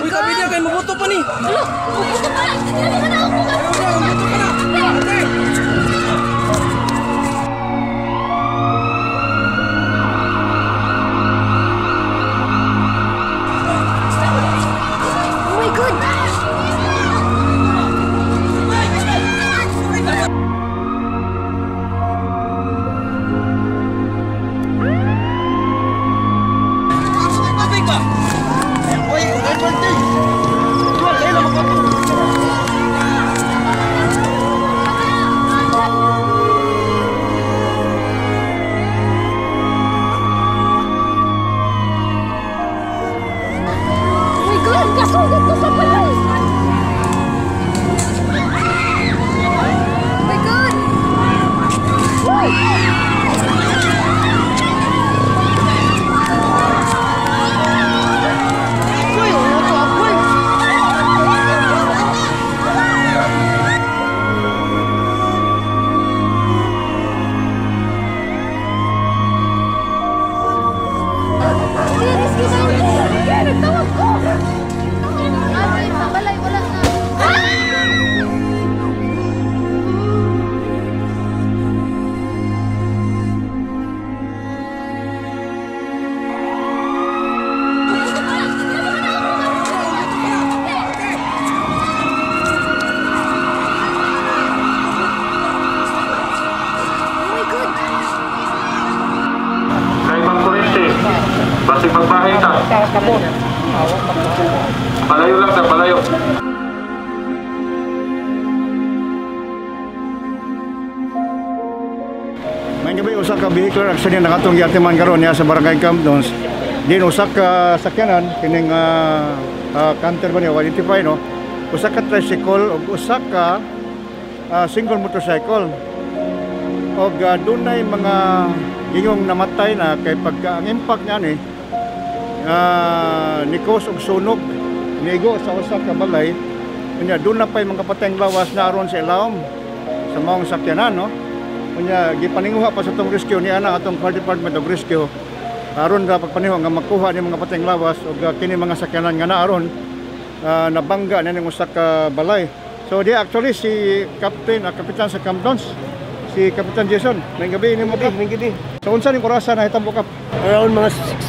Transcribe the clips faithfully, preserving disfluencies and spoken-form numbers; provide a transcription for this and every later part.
Di ka bigyan kay mabuto pa ni. Alo, mabuto pa. Hindi naman na ako ka. Mabuto ka na. Ate. Oh my God. Kasugod ko sa balay! Oh my God! Uy! Uy! Ano to? Uy! Serious ka ba? Kaya nagtawag ko! Balay, wala na. Basig magbahay ka. Palayo lang sa palayo. May gabi usa ka vehicular accident na katong giatiman karon niya sa Barangay Camp Dons. Din usa ka sakyanan kining uh, uh, canter ba niya identify no. Usa ka tricycle ug usa ka uh, single motorcycle. Og uh, dunay mga ingong namatay na kay pagka ang impact niya ni uh, nikos og sunog nigo sa usa ka balay. Unya doon na pay mga patayng lawas na aron sa ilawom sa maong sakyanan no. Unya gipaninguha pa sa tong rescue ni ana atong Fire Department of Rescue aron ra pagpaninguha nga makuha ni mga patayng lawas ug uh, kini mga sakyanan nga na aron uh, nabangga na ning usa ka balay. So di actually si Captain, uh, Kapitan sa Camp Dons, si Kapitan Jason. May gabi ni mo ka. May gabi. So unsa ning orasan na hitabo ka? Around mga six.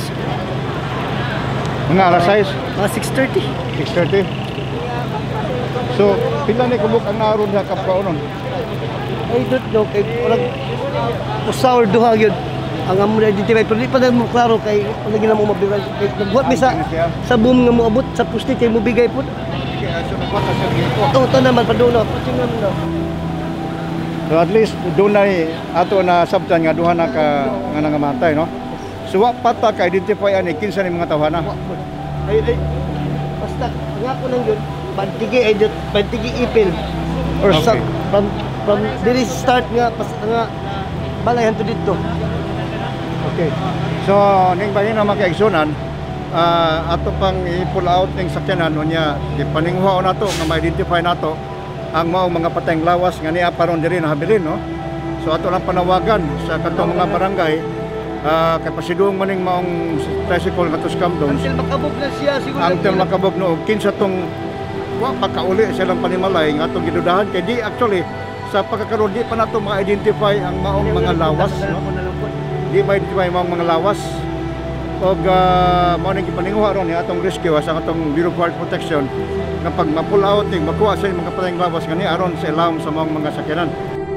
Mga alas sais? Mga six thirty. six thirty. So pila ni kubok ang naron sa kapkaunon? I don't know kay walang usa or duha gyud ang amo identify pero di pa na mo klaro kay ano gina mo mabiral kay nagbuhat mi sa sa boom nga mo abot sa pusti kay mo bigay pud. So nagbuhat sa gipo. Oh, to naman paduno. Pati naman daw. So at least dunay ato na sabtan nga duha na ka nga nangamatay no. So wa pata ka identify ani kinsa ni mga tawhana. Ay ay basta nga ko nang yun bantigi ay bantigi ipil or Okay. sa from from diri start nga pas nga balay hanto dito. Okay. So ning bahin na makaigsunan uh, ato pang i-pull out ning sakyanan unya gipaninguha nato nga ma-identify nato ang mao mga patayng lawas nga niya paron diri na habilin no. So ato lang panawagan sa katong mga barangay uh, kay pasidung maning maong tricycle ngadto sa Camp Dons. Until makabog na siya siguro. Until makabog no kinsa tong wa pakauli silang panimalay nga atong gidudahan kay di actually sa pagkakaroon di pa nato ma-identify ang maong mga lawas no. Di ba identify maong mga lawas og uh, mao ning gipaninguha ron ni atong rescue sa atong Bureau of Fire Protection nga pag ma-pull out ning makuha sa mga patayng lawas nga ni aron sa ilawom sa maong mga sakyanan.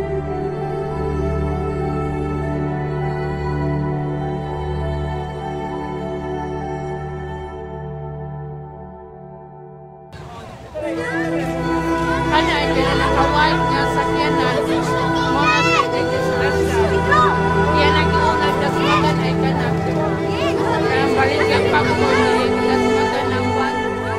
Kana ay pinakawal nga sakyanan mga pwede sa rasta. Yan ang iunag na sumagan ay kanang ang baligang pagmuli na sumagan ng buwan.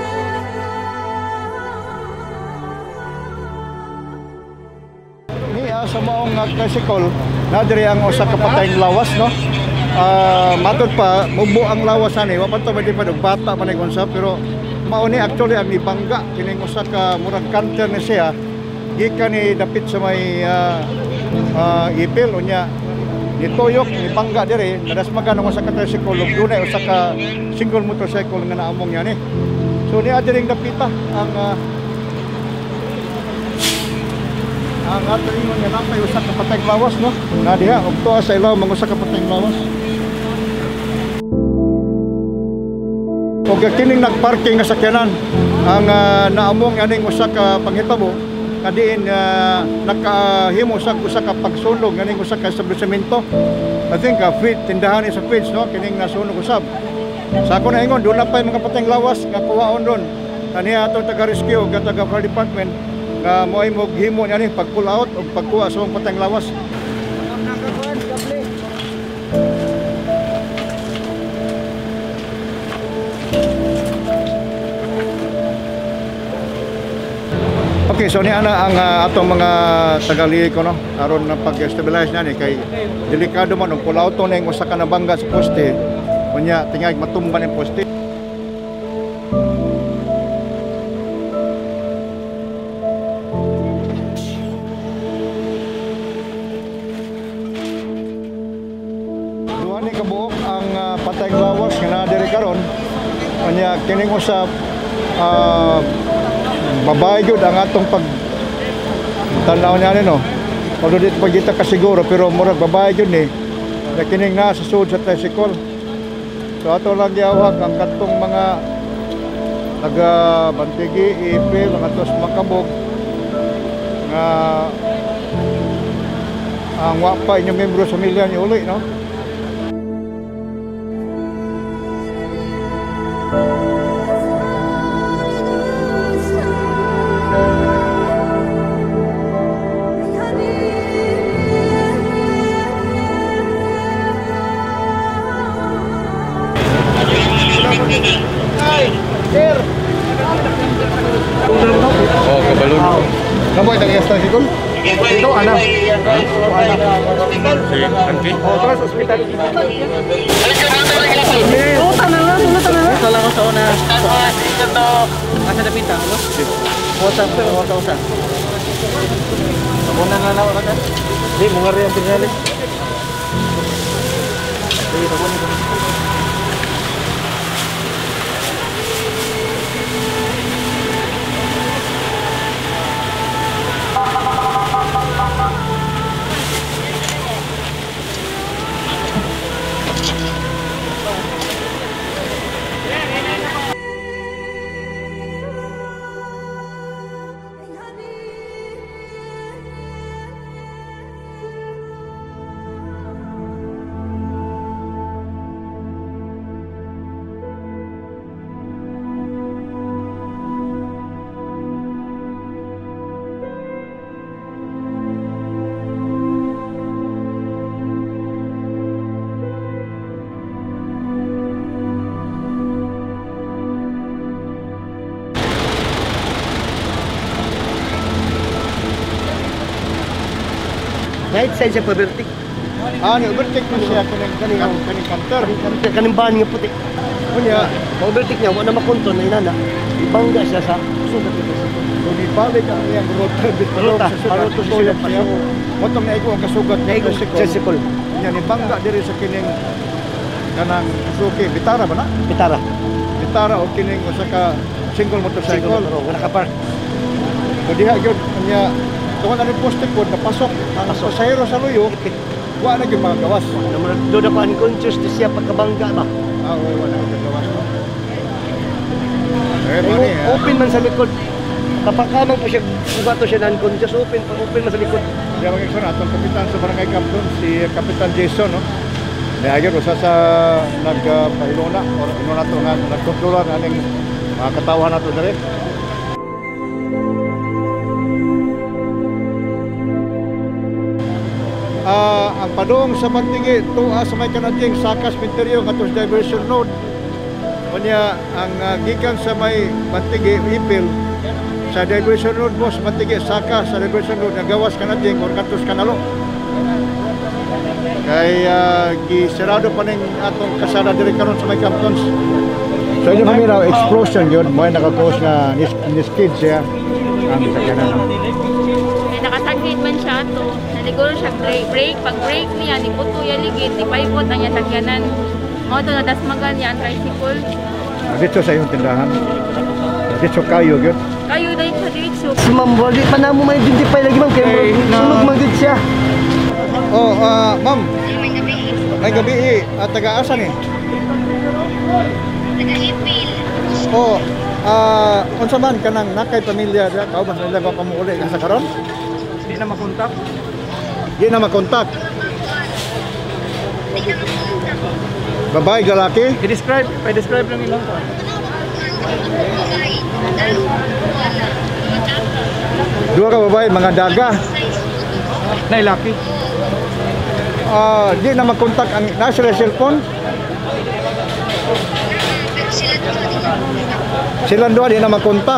Ni uh, sa maong uh, tricycle na diri ang usa ka patayng lawas no. Uh, matod pa mubo ang lawas ani wa pa to pwede pa og bata man ning konsa pero mao ni actually ang ibangga kining usa ka murag canter ni siya gikan ni dapit sa may uh, uh, ipil unya nituyok ni bangga diri nadasmagan ang usa ka tricycle ug dunay usa ka single motorcycle nga naamong yan ni. So So niya diring napita ang uh, ang ating nga napay usa ka patay lawas no. Na diha og tuwa sa ilaw mga usa ka patay lawas. Og kining nagparking nga sakyanan ang uh, naamong aning usa ka panghitabo kadiin uh, nakahimo sa usa ka pagsulog ganing usa ka establishmento. I think uh, feed tindahan sa feeds no kining nasunog usab. Sa ako na ingon doon na pa yung mga patayng lawas nga kuhaon doon. Kaniya atong taga-rescue nga taga fire department nga moay mo himo ani pag pull out o pagkuha sa mga patayng lawas. Okay, so ni ana ang uh, atong mga tagali ko no aron na pag-stabilize na ni kay delikado man og pull out to ning usa ka nabangga sa poste. Kunya tingag matumban ang poste. Duha ni kabuok ang uh, patayng lawas nga naa diri karon. Kunya kining usab uh, babae gyud ang atong pag tanaw niya no. Although dito pag kita kasiguro pero murag babae gyud ni na kining na sa sud sa tricycle. So ato lang giawag ang katong mga taga Bantigi, Ipil, mga tos makabog nga ang wa pa inyong membro sa pamilya niyo uli no. Sir. Oh, kabalon. Kamu dari tricycle? Itu anak. Si Anki. Oh, terus hospital. Oh, tanang, ano tanang? Salah ko sa una. Asa na pinta mo? Wasa pero wasa usa. Ako na nga nawa ka. Di mo ngari ang pinali. Di tabo ni. Right side sa pabertik. Ah, ni overtake mo siya kaning kaning kaning counter. Kaning ban nga puti. Kunya, Pabertik niya wala makontrol na inana. Ibangga siya sa sugat ito. so di balik ang iyang ruta dito Ruta, sa para sugat to siya siya siya. Motong na iko ang kasugat na iko Tricycle. Kunya ni bangga diri sa kining kanang Suzuki Vitara ba na? Pitara. Vitara o kining usa ka single motorcycle. Cycle. Wala ka park. So diha gyud kanya tungod ani poste pod napasok ang pasahero sa luyo. Wa na gyud mga gawas. Naman do na pa unconscious di siya pagkabangga ba. Ah, wa wa na gyud gawas. Eh, Ay, mani. ah. open man sa likod. Kapakamang po siya, ugato siya na unconscious, open, pag open man sa likod. Kaya mga ikson, atong kapitan sa Barangay Campton, si Kapitan Jason, no? Kaya agad, usa sa nagpahiluna, o ino na ito nga, nagkontrola ng aning uh, katawan na ito na rin. Uh, ang padong sa Bantigi, tuwa sa may kanading Sakas Minteryo, ngatos diversion road. Kunya, ang uh, gikan sa may Bantigi, Ipil, sa diversion road mo, sa Bantigi, Sakas, sa diversion road, nagawas kanading, or katos kanalo. Kay uh, gisirado pa ning atong kasada diri karon sa may Camptons. So yun kami raw explosion yun, may nakakos na nis, niskid siya ang sakyanan. Kaya nakasakit man siya to. Naliguro siya brake. brake. Pag brake niya, ni puto ya ligid, ni paipot ang niya sakyanan. Mo to nadasmagan niya ang tricycle. Dito sa iyong tindahan. Dito kayo gyud. Kayo na yung kaditso. Si Ma'am, wali pa na mo ma-identify lagi ma'am, kaya Eh, na- sunog magid siya. Oh, ah, ma'am. May gabi eh, at taga-asa ni. Nag-ipil. Oh, ah, unsa man kanang nakay pamilya diha, kao mas nila pa pamuuli ka sa karon? Hindi na makontak. Di na makontak. Babae, lalaki? I-describe, i-describe lang ilang ko. Dua ka babae, mga daga. Nailaki. Ah, di na makontak ang nasa cellphone. Silang dua di na makontak.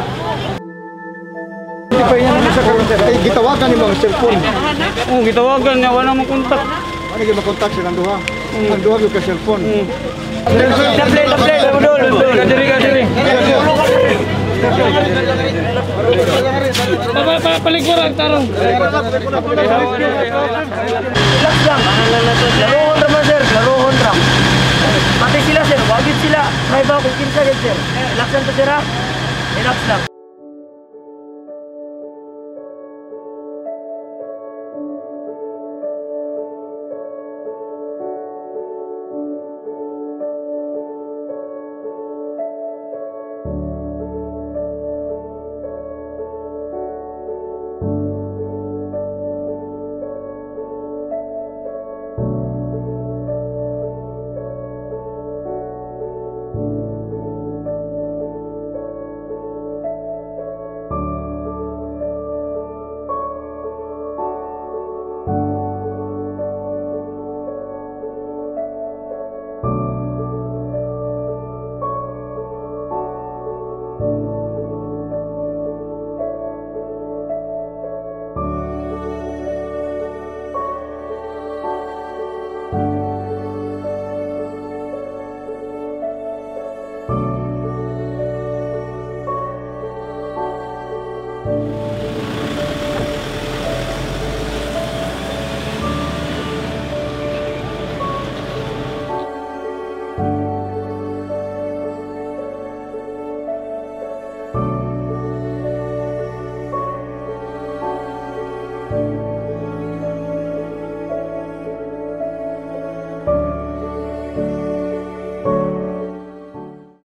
Di pa yan sa karon ay gitawagan ni mga cellphone. Oh, gitawagan niya wala mo kontak. Ano gyud makontak silang duha? Ang duha gyud ka cellphone. Dable, dable, dole, dole. Kadiri, kadiri. Pa pa paliguran tarong. Relax lang. Laruhon ra man sir, laruhon ra. Pati sila sir, wagit sila. May ba kung kinsa gid sir. Relax lang to sir ha. Relax lang.